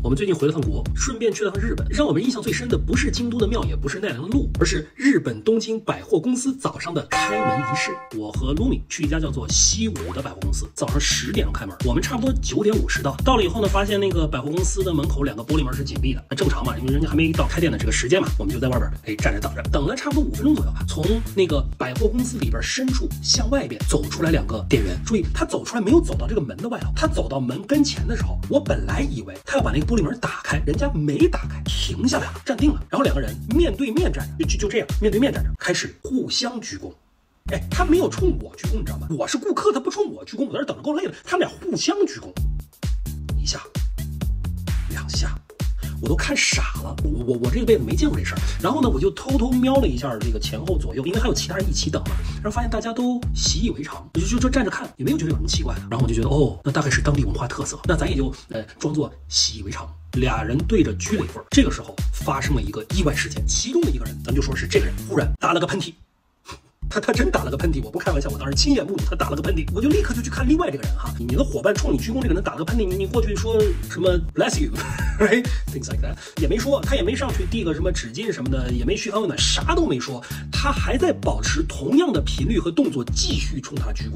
我们最近回了趟国，顺便去了趟日本。让我们印象最深的不是京都的庙，也不是奈良的鹿，而是日本东京百货公司早上的开门仪式。我和 Lumi 去一家叫做西武的百货公司，早上10点钟开门，我们差不多9点50到。到了以后呢，发现那个百货公司的门口2个玻璃门是紧闭的，正常嘛，因为人家还没到开店的这个时间嘛，我们就在外边站着等着，等了差不多5分钟左右吧。从那个百货公司里边深处向外边走出来2个店员，注意他走出来没有走到这个门的外头，他走到门跟前的时候，我本来以为他要把那个玻璃门打开，人家没打开，停下来了，站定了，然后2个人面对面站着，就这样面对面站着，开始互相鞠躬。哎，他没有冲我鞠躬，你知道吗？我是顾客，他不冲我鞠躬，我在这等着够累了，他们俩互相鞠躬，1下2下。我都看傻了，我这个辈子没见过这事儿。然后呢，我就偷偷瞄了一下这个前后左右，因为还有其他人一起等嘛。然后发现大家都习以为常，就站着看，也没有觉得有什么奇怪的。然后我就觉得，哦，那大概是当地文化特色，那咱也就装作习以为常。2人对着鞠了一会儿，这个时候发生了一个意外事件，其中的一个人，咱就说是这个人，忽然打了个喷嚏。他真打了个喷嚏，我不开玩笑，我当时亲眼目睹他打了个喷嚏，我就立刻就去看另外这个人哈，你的伙伴冲你鞠躬，这个人打了个喷嚏，你过去说什么 bless you right things like that 也没说，他也没上去递个什么纸巾什么的，也没嘘寒问暖，啥都没说，他还在保持同样的频率和动作继续冲他鞠躬，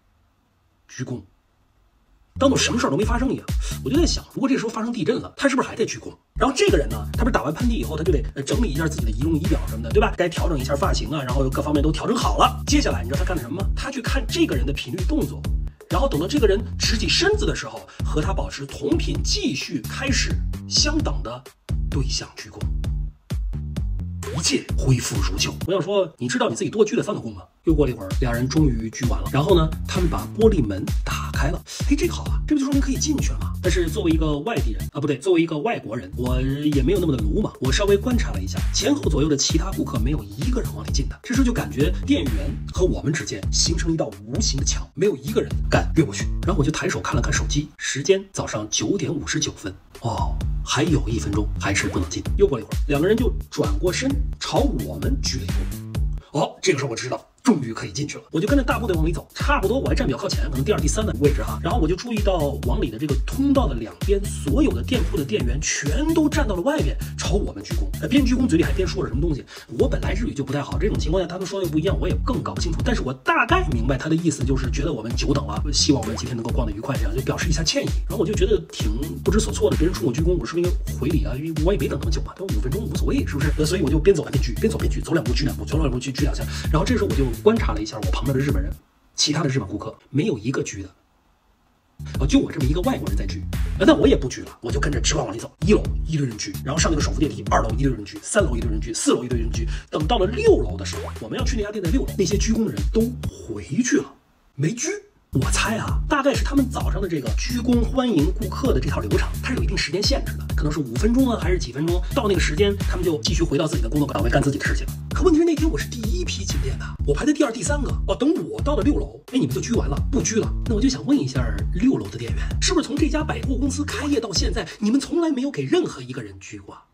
当做什么事儿都没发生一样。我就在想，如果这时候发生地震了，他是不是还在鞠躬？然后这个人呢，他不是打完喷嚏以后，他就得整理一下自己的仪容仪表什么的，对吧？该调整一下发型啊，然后各方面都调整好了。接下来你知道他干了什么吗？他去看这个人的频率动作，然后等到这个人直起身子的时候，和他保持同频，继续开始相等的对向鞠躬。一切恢复如旧。我想说，你知道你自己多鞠了3个躬吗？又过了一会儿，2人终于鞠完了。然后呢，他们把玻璃门打开了。嘿，这个好啊，这不就说明可以进去了吗？但是作为一个外地人啊，不对，作为一个外国人，我也没有那么的鲁莽。我稍微观察了一下，前后左右的其他顾客没有一个人往里进的。这时候就感觉店员和我们之间形成了一道无形的墙，没有一个人敢越过去。然后我就抬手看了看手机，时间早上9点59分。哦，还有1分钟，还是不能进。又过了一会儿，2个人就转过身朝我们鞠了一躬。哦，这个时候我知道终于可以进去了，我就跟着大步的往里走，差不多我还站比较靠前，可能第2、第3的位置哈。然后我就注意到往里的这个通道的2边，所有的店铺的店员全都站到了外边，朝我们鞠躬。边鞠躬嘴里还边说了什么东西。我本来日语就不太好，这种情况下他们说的又不一样，我也更搞不清楚。但是我大概明白他的意思，就是觉得我们久等了，希望我们今天能够逛得愉快，这样就表示一下歉意。然后我就觉得挺不知所措的，别人冲我鞠躬，我是不是应该回礼啊？因为我也没等那么久嘛，都5分钟无所谓，是不是？所以我就边走边鞠，边走边鞠，走2步鞠2步，走2步鞠2下。然后这时候我就观察了一下我旁边的日本人，其他的日本顾客没有一个鞠的，就我这么一个外国人在鞠。那我也不鞠了，我就跟着直往里走。1楼一堆人鞠，然后上那个手扶电梯，2楼一堆人鞠，3楼一堆人鞠，4楼一堆人鞠。等到了6楼的时候，我们要去那家店在6楼，那些鞠躬的人都回去了，没鞠。我猜啊，大概是他们早上的这个鞠躬欢迎顾客的这套流程，它是有一定时间限制的，可能是5分钟啊，还是几分钟，到那个时间他们就继续回到自己的工作岗位干自己的事情了。可问题是那天我是第1批进店的，我排在第2、第3个哦。等我到了6楼，哎，你们就鞠完了，不鞠了。那我就想问一下6楼的店员，是不是从这家百货公司开业到现在，你们从来没有给任何一个人鞠过？